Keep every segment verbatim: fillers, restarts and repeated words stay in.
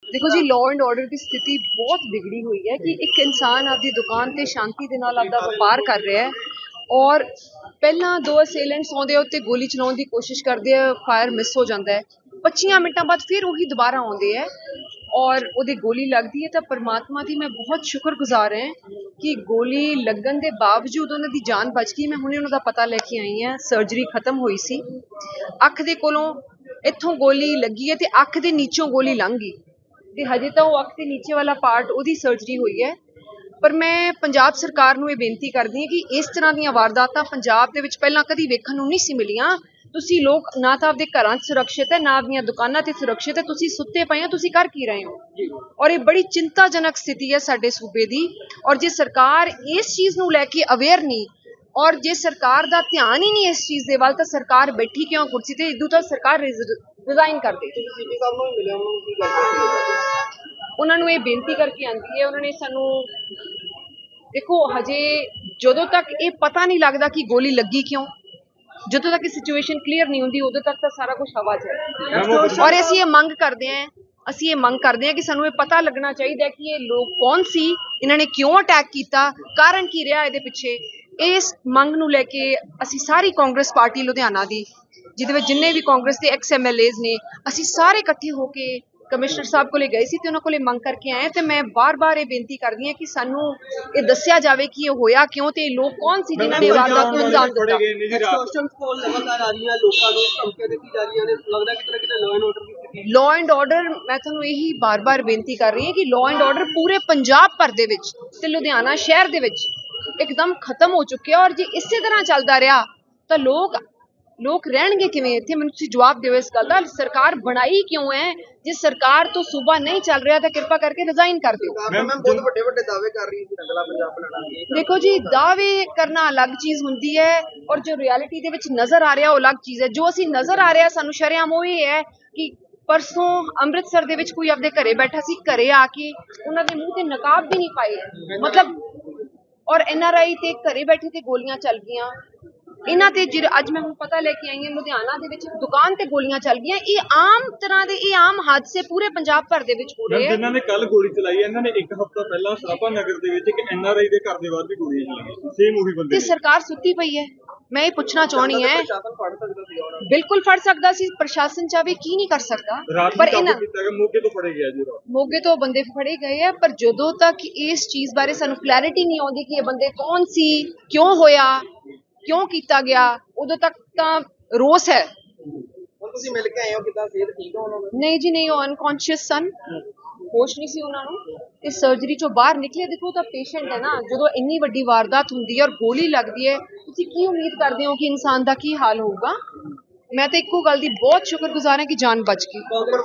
देखो जी, law and order की स्थिति बहुत बिगड़ी हुई है कि एक इंसान आपकी दुकान ते शांति दे नाल आपदा व्यापार कर रहा है और पहला दो असेलेंट्स आउंदे उत्ते गोली चलाउण दी कोशिश करदे आ, फायर मिस हो जाता है। पच्चीस मिनटां बाद फिर वही दोबारा आउंदे है और उहदे गोली लगदी है। तो परमात्मा दी मैं बहुत शुक्रगुजार है कि गोली लगन दे बावजूद उन्हां दी जान बच गई। मैं हुणे उन्हां दा पता लैके आई हां, सर्जरी खत्म हुई सी, अख दे कोलों इत्थों गोली लगी है ते अख दे नीचों गोली लंघ गई ते हजे तो अख के नीचे वाला पार्ट उहदी सर्जरी हुई है। पर मैं पंजाब सरकार नूं इह बेनती करदी हां कि इस तरह दीयां वारदातां पंजाब दे विच पहलां कदी वेखण नूं नहीं सी मिलियां। तुसीं लोग ना तां आपदे घरां च सुरक्षित है, ना आपदियां दुकानां ते सुरक्षित है, तुसीं सुत्ते पए हो, तुसीं कर की रहे हो। और ये बड़ी चिंताजनक स्थिति है साडे सूबे दी। और जे सरकार इस चीज़ नूं लैके अवेयर नहीं और जे सरकार दा ध्यान ही नहीं इस चीज़ दे वल, तां सरकार बैठी क्यों कुर्सी ते? इदों तां सरकार रिजाइन कर दे। उन्होंने ये बेनती करके आंदी है, उन्होंने सानू देखो हजे जदों तक ये पता नहीं लगता कि गोली लगी क्यों, जदों तक सिचुएशन क्लीयर नहीं होंदी उदों तक तो सारा कुछ हवा च है। और असीं ये मंग करते हैं असीं ये मंग करते हैं कि सानू ये पता लगना चाहिए कि ये लोग कौन सी, इन्होंने क्यों अटैक किया, कारण की रहा इहदे पिछे। इस मंग नूं लैके असीं सारी कांग्रेस पार्टी लुधियाना दी, जिहदे विच जिन्ने भी कांग्रेस के एक्स एम एल एज ने, असीं सारे इकट्ठे होके कमिश्नर साहब को गए सी ते उन्हां कोले मंग करके आए। तो मैं बार बार ये बेनती करदी हां कि सानू ये दस्सिया जावे कि ये होया क्यों ते लोग कौन सी जिन्हां ने वारदात नूं अंजाम दित्ता। लॉ एंड ऑर्डर मैं तुहानूं यही बार बार बेनती कर रही हां कि लॉ एंड ऑर्डर पूरे पंजाब भर दे विच ते लुधियाना शहर दे विच एकदम खत्म हो चुके हैं। और जे इसे तरह चलता रहा तो लोग लोग रहणगे किवें इत्थे? मैनूं तुसीं जवाब दिओ इस गल दा। सरकार बनाई क्यों है? जे सरकार तो सूबा नहीं चल रहा तो कृपा करके रिजाइन कर दिओ। देखो जी, दावे करना अलग चीज़ हुंदी है और जो रियलिटी दे विच नज़र आ रहा वो अलग चीज़ है। जो असीं नज़र आ रहा सानूं शरेआम वो ये है कि परसों अमृतसर दे विच कोई आपदे घरे बैठा सी, घरे आके उन्हां दे मूँह ते नकाब भी नहीं पाए, मतलब और एन आर आई ते घरे बैठे ते गोलियां चल गईयां। इन्हां ते जिहड़े अज मैं पता लेके आई हां लुधियाना दे विच दुकान ते गोलियां चल गईयां। ये आम तरह दे ये आम हादसे पूरे पंजाब भर दे विच हो रहे हैं। जिन्हां ने कल गोली चलाई इन्हां ने एक हफ्ता पहला सराभा नगर दे विच एक एन आर आई दे घर दे बाहर भी गोली चलाई, सेम ओही बंदे ते सरकार सुत्ती पई है। मैं ये पूछना चाहनी है, बिल्कुल फड़ सकदा सी, प्रशासन चाहे की नहीं कर सकता, पर मोगे तो फड़े गए जी, मोगे तो बंदे फड़े गए हैं। पर जदों तक इस चीज़ बारे सानू क्लैरिटी नहीं आउंदी कि ये बंदे कौन सी, क्यों होया, क्यों किया गया, उदों तक तां रोस है। नहीं जी नहीं, अनकॉन्शियस सन, होश नहीं सी उन्हां नूं, ते सर्जरी चों बाहर निकले। देखो तो पेशेंट है ना, जदों इन्नी वड्डी वारदात हुंदी है और गोली लगदी है, तुसीं की उम्मीद करदे हो कि इंसान दा की हाल होऊगा? मैं तो इक्को गल दी बहुत शुक्रगुजार है कि जान बच गई।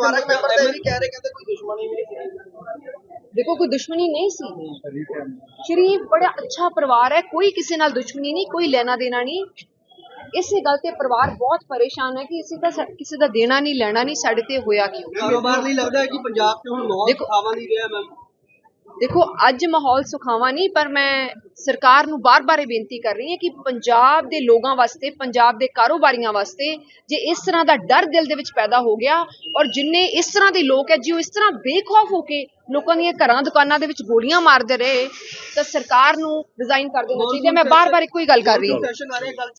देखो कोई दुश्मनी नहीं सी, शरीफ बड़ा अच्छा परिवार है, कोई किसी नाल दुश्मनी नहीं, कोई लेना देना नहीं। इसे गल ते परिवार बहुत परेशान है कि इसी का किसी का देना नहीं लेना नहीं, साडे ते होया क्यों? कारोबार नहीं लगदा है कि पंजाब ते हुण माहौल सुखावा नहीं रहा। मैम देखो अज माहौल सुखावा नहीं, पर मैं सरकार नूं बार बार बेनती कर रही है कि पंजाब दे लोगां वास्ते, पंजाब दे कारोबारियां वास्ते जे इस तरह दा डर दिल दे विच पैदा हो गया और जिन्ने इस तरह दे लोग है जो इस तरह बेखौफ होके लोगों दी घरां दुकानां दे विच गोलियां मारदे रहे, तो सरकार नूं रिजाइन कर देना चाहिए। मैं बार बार इक्को ही गल कर रही हूं।